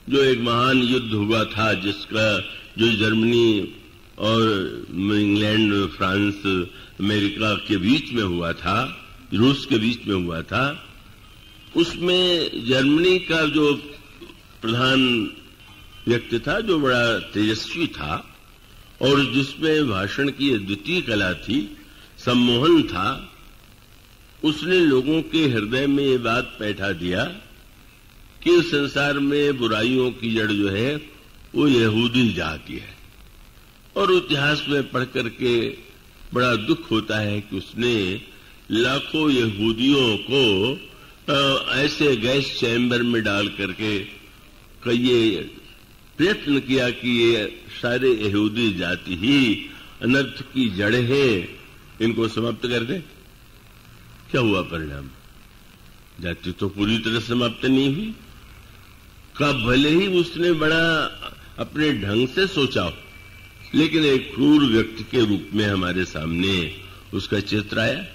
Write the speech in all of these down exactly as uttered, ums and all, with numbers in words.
जो एक महान युद्ध हुआ था, जिसका जो जर्मनी और इंग्लैंड, फ्रांस, अमेरिका के बीच में हुआ था, रूस के बीच में हुआ था, उसमें जर्मनी का जो प्रधान व्यक्ति था, जो बड़ा तेजस्वी था और जिसमें भाषण की अद्वितीय कला थी, सम्मोहन था, उसने लोगों के हृदय में ये बात बैठा दिया कि संसार में बुराइयों की जड़ जो है वो यहूदी जाति है। और इतिहास में पढ़ करके बड़ा दुख होता है कि उसने लाखों यहूदियों को ऐसे गैस चैम्बर में डाल करके ये प्रयत्न किया कि ये सारे यहूदी जाति ही अनर्थ की जड़ है, इनको समाप्त कर दे। क्या हुआ परिणाम? जाति तो पूरी तरह समाप्त नहीं हुई। का भले ही उसने बड़ा अपने ढंग से सोचा हो, लेकिन एक क्रूर व्यक्ति के रूप में हमारे सामने उसका चित्र आया।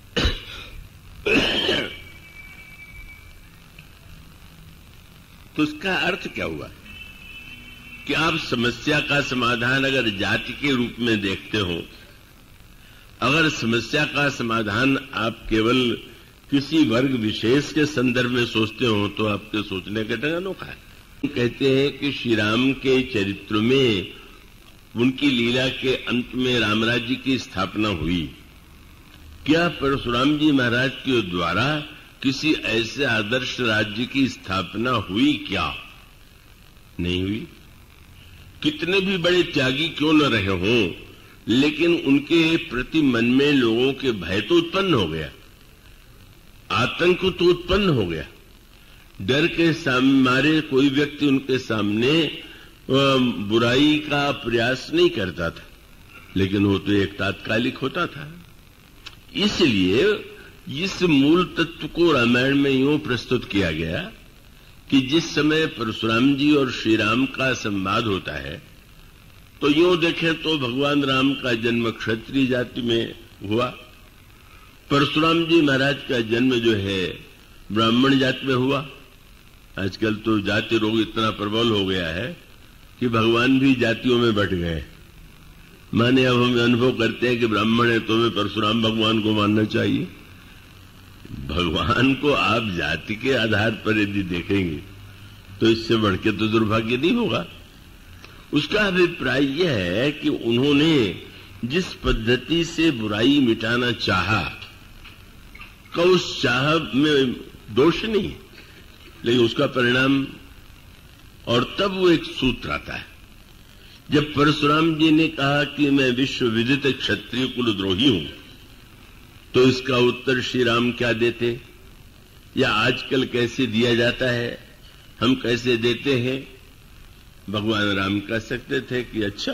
तो उसका अर्थ क्या हुआ कि आप समस्या का समाधान अगर जाति के रूप में देखते हो, अगर समस्या का समाधान आप केवल किसी वर्ग विशेष के संदर्भ में सोचते हो, तो आपके सोचने का ढंग अनोखा है। कहते हैं कि श्री राम के चरित्र में उनकी लीला के अंत में रामराज्य की स्थापना हुई। क्या परशुराम जी महाराज के द्वारा किसी ऐसे आदर्श राज्य की स्थापना हुई? क्या नहीं हुई। कितने भी बड़े त्यागी क्यों न रहे हों, लेकिन उनके प्रति मन में लोगों के भय तो उत्पन्न हो गया, आतंक तो उत्पन्न हो गया। डर के मारे कोई व्यक्ति उनके सामने बुराई का प्रयास नहीं करता था, लेकिन वो तो एक तात्कालिक होता था। इसलिए इस मूल तत्व को रामायण में यूं प्रस्तुत किया गया कि जिस समय परशुराम जी और श्री राम का संवाद होता है, तो यूं देखें तो भगवान राम का जन्म क्षत्रिय जाति में हुआ, परशुराम जी महाराज का जन्म जो है ब्राह्मण जाति में हुआ। आजकल तो जाति रोग इतना प्रबल हो गया है कि भगवान भी जातियों में बट गए। माने अब हम अनुभव करते हैं कि ब्राह्मण है तो हमें परशुराम भगवान को मानना चाहिए। भगवान को आप जाति के आधार पर यदि देखेंगे तो इससे बढ़ के तो दुर्भाग्य नहीं होगा। उसका अभिप्राय यह है कि उन्होंने जिस पद्धति से बुराई मिटाना चाहा, का उस चाह में दोष नहीं, लेकिन उसका परिणाम। और तब वो एक सूत्र आता है, जब परशुराम जी ने कहा कि मैं विश्व विदित क्षत्रिय कुलद्रोही हूं, तो इसका उत्तर श्री राम क्या देते, या आजकल कैसे दिया जाता है, हम कैसे देते हैं? भगवान राम कह सकते थे कि अच्छा,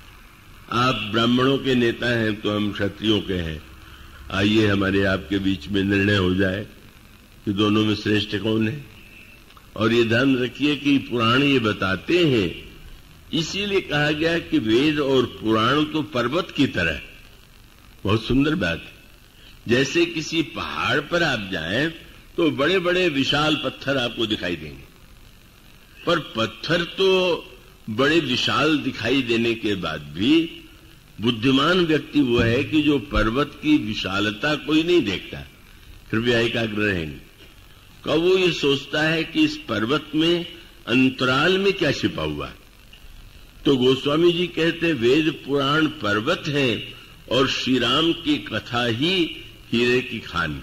आप ब्राह्मणों के नेता हैं तो हम क्षत्रियों के हैं, आइए हमारे आपके बीच में निर्णय हो जाए कि दोनों में श्रेष्ठ कौन है। और ये ध्यान रखिए कि पुराण ये बताते हैं, इसीलिए कहा गया कि वेद और पुराण तो पर्वत की तरह। बहुत सुंदर बात है। जैसे किसी पहाड़ पर आप जाएं तो बड़े बड़े विशाल पत्थर आपको दिखाई देंगे, पर पत्थर तो बड़े विशाल दिखाई देने के बाद भी बुद्धिमान व्यक्ति वो है कि जो पर्वत की विशालता कोई नहीं देखता। कृपया एकाग्र रहेंगे। कब वो ये सोचता है कि इस पर्वत में अंतराल में क्या छिपा हुआ है। तो गोस्वामी जी कहते वेद पुराण पर्वत है और श्री राम की कथा ही हीरे की खान।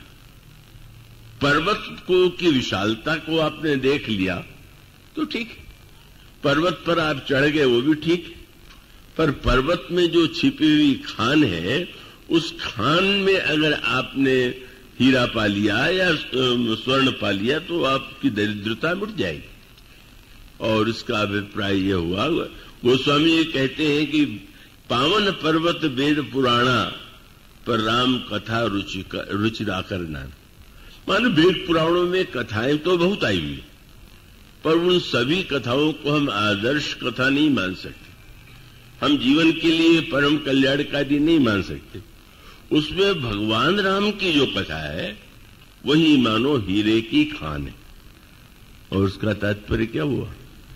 पर्वत को की विशालता को आपने देख लिया तो ठीक, पर्वत पर आप चढ़ गए वो भी ठीक, पर पर्वत में जो छिपी हुई खान है, उस खान में अगर आपने हीरा पा लिया या स्वर्ण पा लिया तो आपकी दरिद्रता मिट जाएगी। और इसका अभिप्राय यह हुआ, गोस्वामी ये कहते हैं कि पावन पर्वत वेद पुराणा पर राम कथा रुचि रुचिरा करना। मानो वेद पुराणों में कथाएं तो बहुत आई हुई, पर उन सभी कथाओं को हम आदर्श कथा नहीं मान सकते, हम जीवन के लिए परम कल्याणकारी नहीं मान सकते। उसमें भगवान राम की जो कथा है वही मानो हीरे की खान है। और उसका तात्पर्य क्या हुआ?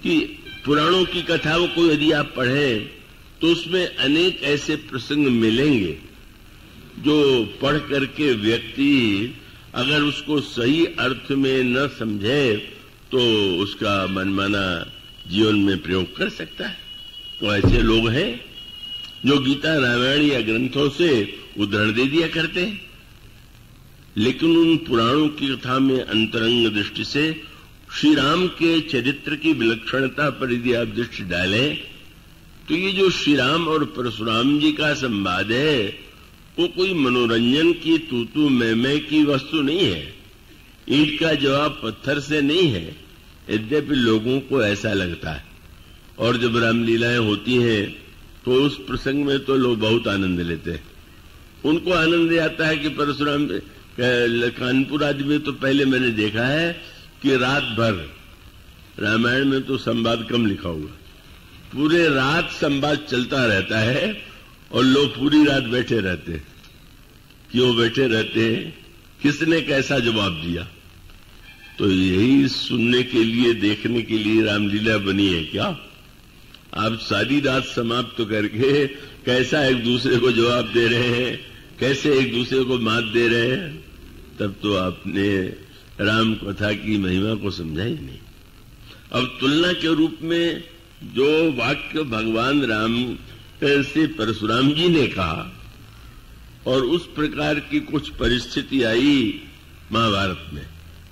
कि पुराणों की कथाओं को यदि आप पढ़ें तो उसमें अनेक ऐसे प्रसंग मिलेंगे जो पढ़ करके व्यक्ति अगर उसको सही अर्थ में न समझे तो उसका मनमाना जीवन में प्रयोग कर सकता है। तो ऐसे लोग हैं जो गीता रामायण या ग्रंथों से उदाहरण दे दिया करते हैं, लेकिन उन पुराणों की कथा में अंतरंग दृष्टि से श्री राम के चरित्र की विलक्षणता पर यदि आप दृष्टि डालें तो ये जो श्री राम और परशुराम जी का संवाद है वो कोई मनोरंजन की तूतू मैमै की वस्तु नहीं है, ईंट का जवाब पत्थर से नहीं है, यद्यपि लोगों को ऐसा लगता है। और जब रामलीलाएं होती हैं तो उस प्रसंग में तो लोग बहुत आनंद लेते हैं। उनको आनंद आता है कि परशुराम कानपुर आदि में तो पहले मैंने देखा है कि रात भर, रामायण में तो संवाद कम लिखा हुआ, पूरे रात संवाद चलता रहता है और लोग पूरी रात बैठे रहते हैं। क्यों बैठे रहते हैं? किसने कैसा जवाब दिया? तो यही सुनने के लिए, देखने के लिए रामलीला बनी है क्या? आप सारी रात समाप्त तो करके कैसा एक दूसरे को जवाब दे रहे हैं, कैसे एक दूसरे को मात दे रहे हैं, तब तो आपने राम कथा की महिमा को समझा ही नहीं। अब तुलना के रूप में जो वाक्य भगवान राम से परशुराम जी ने कहा और उस प्रकार की कुछ परिस्थिति आई महाभारत में,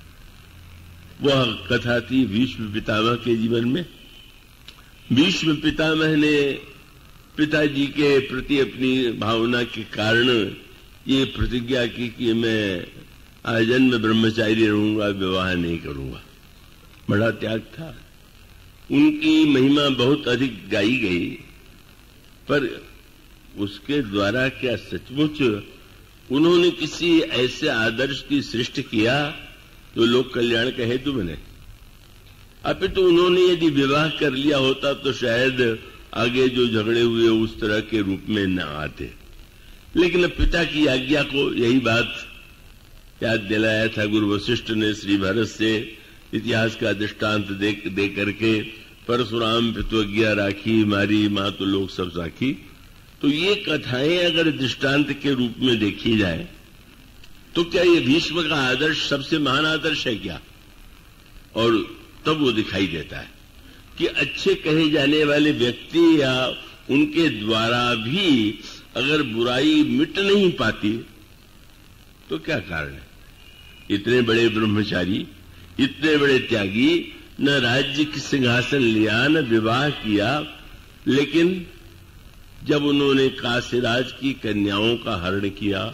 वह कथा थी भीष्म पितामह के जीवन में। भीष्म पितामह ने पिताजी के प्रति अपनी भावना के कारण ये प्रतिज्ञा की कि मैं आजन्म ब्रह्मचारी रहूंगा, विवाह नहीं करूंगा। बड़ा त्याग था। उनकी महिमा बहुत अधिक गाई गई, पर उसके द्वारा क्या सचमुच उन्होंने किसी ऐसे आदर्श की सृष्टि किया जो लोक कल्याण का हेतु बने? अभी तो उन्होंने यदि विवाह कर लिया होता तो शायद आगे जो झगड़े हुए उस तरह के रूप में न आते। लेकिन पिता की आज्ञा को यही बात याद दिलाया था गुरु वशिष्ठ ने श्री भरत से इतिहास का दृष्टांत दे, दे करके परशुराम पितुज्ञा राखी, मारी मां तो लोग सब साखी। तो ये कथाएं अगर दृष्टांत के रूप में देखी जाए तो क्या ये भीष्म का आदर्श सबसे महान आदर्श है क्या? और तब वो दिखाई देता है कि अच्छे कहे जाने वाले व्यक्ति या उनके द्वारा भी अगर बुराई मिट नहीं पाती तो क्या कारण है? इतने बड़े ब्रह्मचारी, इतने बड़े त्यागी, न राज्य की सिंहासन लिया, न विवाह किया, लेकिन जब उन्होंने काशीराज की कन्याओं का हरण किया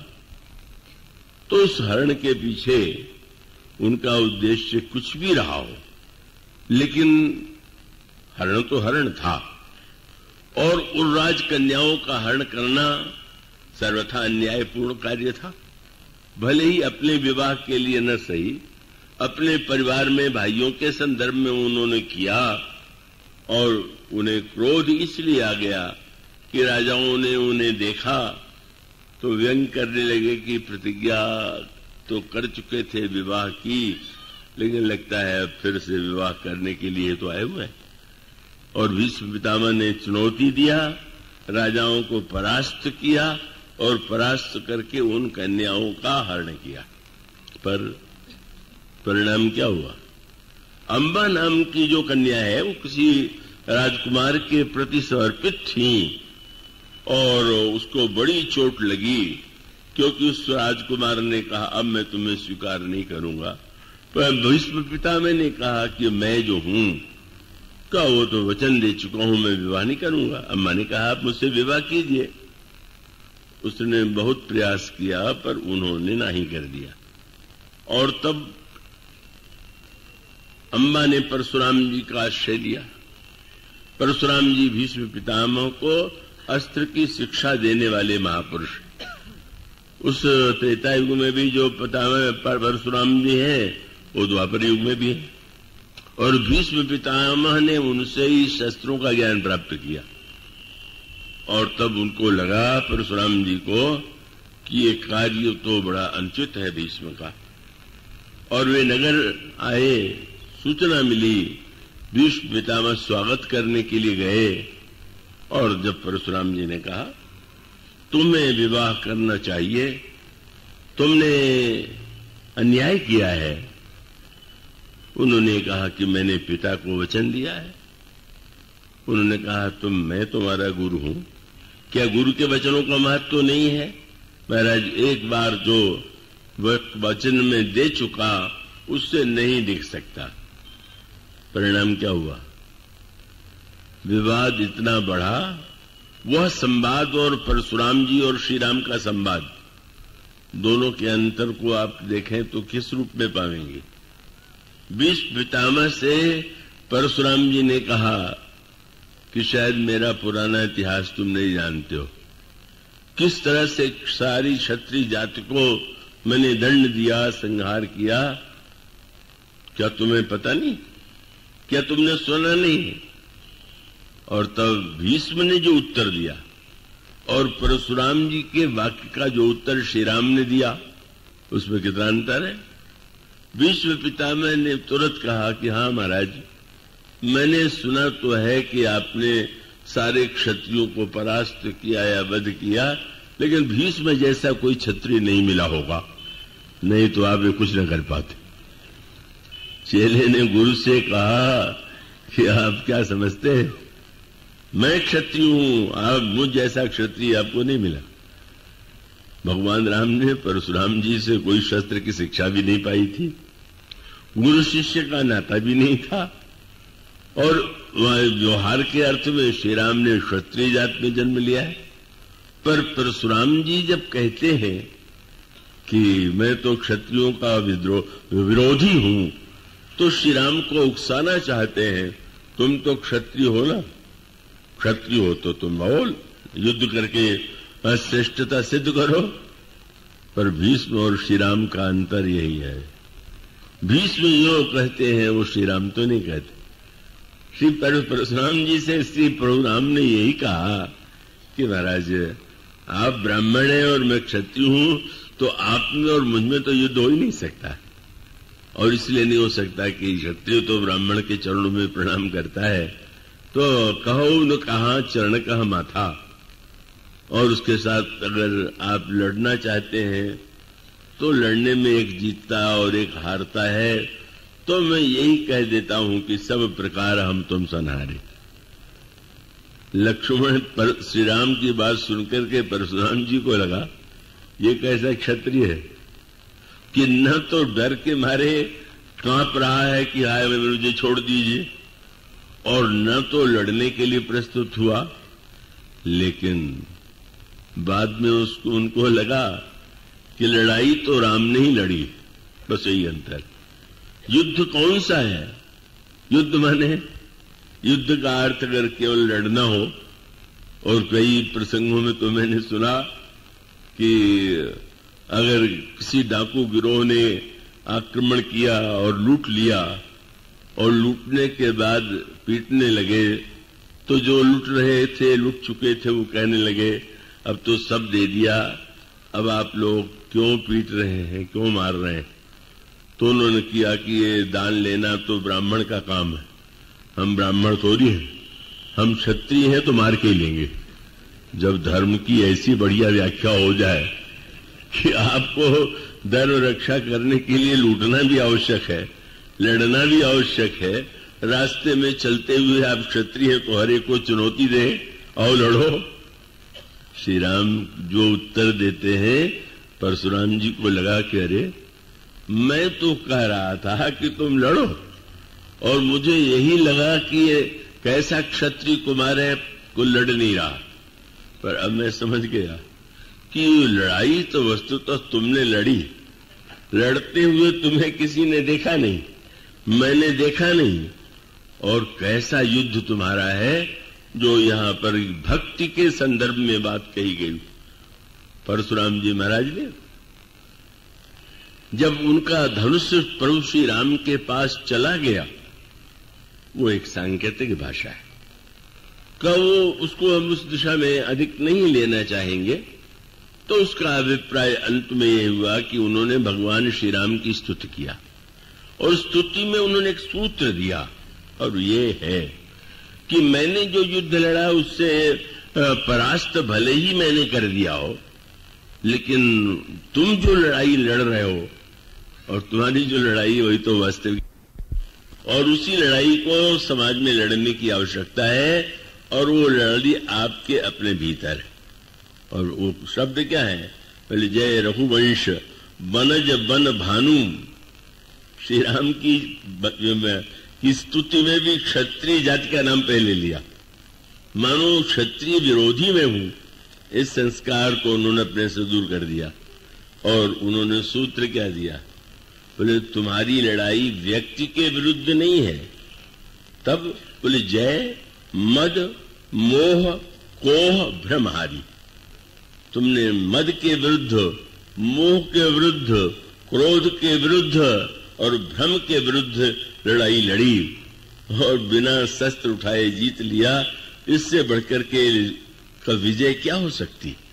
तो उस हरण के पीछे उनका उद्देश्य कुछ भी रहा हो, लेकिन हरण तो हरण था। और उन राजकन्याओं का हरण करना सर्वथा अन्यायपूर्ण कार्य था। भले ही अपने विवाह के लिए न सही, अपने परिवार में भाइयों के संदर्भ में उन्होंने किया, और उन्हें क्रोध इसलिए आ गया कि राजाओं ने उन्हें देखा तो व्यंग करने लगे कि प्रतिज्ञा तो कर चुके थे विवाह की, लेकिन लगता है अब फिर से विवाह करने के लिए तो आए हुए हैं। और भीष्म पितामह ने चुनौती दिया, राजाओं को परास्त किया और परास्त करके उन कन्याओं का हरण किया। पर परिणाम क्या हुआ? अंबा नाम की जो कन्या है वो किसी राजकुमार के प्रति समर्पित थी और उसको बड़ी चोट लगी, क्योंकि उस राजकुमार ने कहा अब मैं तुम्हें स्वीकार नहीं करूंगा। पर भीष्म पितामह ने कहा कि मैं जो हूं का वो तो वचन दे चुका हूं, मैं विवाह नहीं करूंगा। अम्मा ने कहा आप मुझसे विवाह कीजिए। उसने बहुत प्रयास किया पर उन्होंने नहीं कर दिया। और तब अम्मा ने परशुराम जी का आश्रय लिया। परशुराम जी भीष्म पितामह को अस्त्र की शिक्षा देने वाले महापुरुष। उस त्रेता युग में भी जो पितामह परशुराम जी हैं वो द्वापर युग में भी है, और भीष्म पितामह ने उनसे ही शस्त्रों का ज्ञान प्राप्त किया। और तब उनको लगा परशुराम जी को कि ये कार्य तो बड़ा अनुचित है भीष्म का। और वे नगर आए, सूचना मिली भीष्म पितामह स्वागत करने के लिए गए और जब परशुराम जी ने कहा तुम्हें विवाह करना चाहिए, तुमने अन्याय किया है, उन्होंने कहा कि मैंने पिता को वचन दिया है। उन्होंने कहा तुम मैं तुम्हारा गुरु हूं, क्या गुरु के वचनों का महत्व तो नहीं है? महाराज एक बार जो वचन में दे चुका उससे नहीं दिख सकता। परिणाम क्या हुआ? विवाद इतना बढ़ा। वह संवाद और परशुराम जी और श्री राम का संवाद, दोनों के अंतर को आप देखें तो किस रूप में पाएंगे? भीष्म पितामह से परशुराम जी ने कहा कि शायद मेरा पुराना इतिहास तुम नहीं जानते हो, किस तरह से सारी क्षत्रिय जाति को मैंने दंड दिया, संहार किया, क्या तुम्हें पता नहीं? क्या तुमने सुना नहीं? और तब भीष्म ने जो उत्तर दिया और परशुराम जी के वाक्य का जो उत्तर श्री राम ने दिया, उसमें कितना अंतर है? भीष्म पितामह ने तुरंत कहा कि हाँ महाराज, मैंने सुना तो है कि आपने सारे क्षत्रियों को परास्त किया या वध किया, लेकिन भीष्म जैसा कोई क्षत्रिय नहीं मिला होगा, नहीं तो आप ये कुछ न कर पाते। चेले ने गुरु से कहा कि आप क्या समझते हैं, मैं क्षत्रिय हूं, आप मुझ जैसा क्षत्रिय आपको नहीं मिला। भगवान राम ने परशुराम जी से कोई शस्त्र की शिक्षा भी नहीं पाई थी, गुरु शिष्य का नाता भी नहीं था, और व्यवहार के अर्थ में श्री राम ने क्षत्रिय जात में जन्म लिया है। पर परशुराम जी जब कहते हैं कि मैं तो क्षत्रियों का विरोधी हूं, तो श्री राम को उकसाना चाहते हैं, तुम तो क्षत्रिय हो ना, क्षत्रिय हो तो तुम बोल, युद्ध करके श्रेष्ठता सिद्ध करो। पर भीष्म और श्री राम का अंतर यही है, भीष्म जो कहते हैं वो श्री राम तो नहीं कहते। श्री परशुराम जी से श्री प्रभु राम ने यही कहा कि महाराज आप ब्राह्मण हैं और मैं क्षत्रिय हूं, तो आप में और मुझ में तो युद्ध हो ही नहीं सकता, और इसलिए नहीं हो सकता कि क्षत्रिय तो ब्राह्मण के चरणों में प्रणाम करता है, तो कहो न कहा चरण कहा माथा। और उसके साथ अगर आप लड़ना चाहते हैं तो लड़ने में एक जीतता और एक हारता है, तो मैं यही कह देता हूं कि सब प्रकार हम तुम सनहारे। लक्ष्मण पर श्री राम की बात सुनकर के परशुराम जी को लगा ये कैसा क्षत्रिय है कि न तो डर के मारे कांप रहा है कि हाय मुझे छोड़ दीजिए, और न तो लड़ने के लिए प्रस्तुत हुआ। लेकिन बाद में उसको उनको लगा कि लड़ाई तो राम ने ही लड़ी, बस यही अंतर। युद्ध कौन सा है? युद्ध माने युद्ध का अर्थ अगर केवल लड़ना हो, और कई प्रसंगों में तो मैंने सुना कि अगर किसी डाकू गिरोह ने आक्रमण किया और लूट लिया और लूटने के बाद पीटने लगे, तो जो लूट रहे थे, लूट चुके थे, वो कहने लगे अब तो सब दे दिया, अब आप लोग क्यों पीट रहे हैं, क्यों मार रहे हैं? तो उन्होंने किया कि ये दान लेना तो ब्राह्मण का काम है, हम ब्राह्मण थोड़ी हैं, हम क्षत्रिय हैं तो मार के ही लेंगे। जब धर्म की ऐसी बढ़िया व्याख्या हो जाए कि आपको धर्म रक्षा करने के लिए लूटना भी आवश्यक है, लड़ना भी आवश्यक है, रास्ते में चलते हुए आप क्षत्रिय हैं तो हर एक को चुनौती दें और लड़ो। श्री राम जो उत्तर देते हैं, परशुराम जी को लगा कि अरे मैं तो कह रहा था कि तुम लड़ो, और मुझे यही लगा कि ये कैसा क्षत्रिय कुमार है, को लड़ नहीं रहा। पर अब मैं समझ गया कि लड़ाई तो वस्तुतः तो तुमने लड़ी, लड़ते हुए तुम्हें किसी ने देखा नहीं, मैंने देखा नहीं, और कैसा युद्ध तुम्हारा है जो यहां पर भक्ति के संदर्भ में बात कही गई। परशुराम जी महाराज ने जब उनका धनुष प्रभु श्री राम के पास चला गया, वो एक सांकेतिक भाषा है, का वो उसको हम उस दिशा में अधिक नहीं लेना चाहेंगे। तो उसका अभिप्राय अंत में यह हुआ कि उन्होंने भगवान श्री राम की स्तुति किया, और स्तुति में उन्होंने एक सूत्र दिया, और ये है कि मैंने जो युद्ध लड़ा उससे परास्त भले ही मैंने कर दिया हो, लेकिन तुम जो लड़ाई लड़ रहे हो और तुम्हारी जो लड़ाई वही तो वास्तविक, और उसी लड़ाई को समाज में लड़ने की आवश्यकता है, और वो लड़ाई आपके अपने भीतर है। और वो शब्द क्या है? पहले जय रघुवंश बनज बन भानु। श्री राम की की स्तुति में भी क्षत्रिय जाति का नाम पहले लिया, मानो क्षत्रिय विरोधी में हूं। इस संस्कार को उन्होंने अपने से दूर कर दिया और उन्होंने सूत्र क्या दिया? बोले तुम्हारी लड़ाई व्यक्ति के विरुद्ध नहीं है। तब बोले जय मद मोह कोह भ्रमहारी। तुमने मद के विरुद्ध, मोह के विरुद्ध, क्रोध के विरुद्ध और भ्रम के विरुद्ध लड़ाई लड़ी और बिना शस्त्र उठाए जीत लिया। इससे बढ़कर के का विजय क्या हो सकती?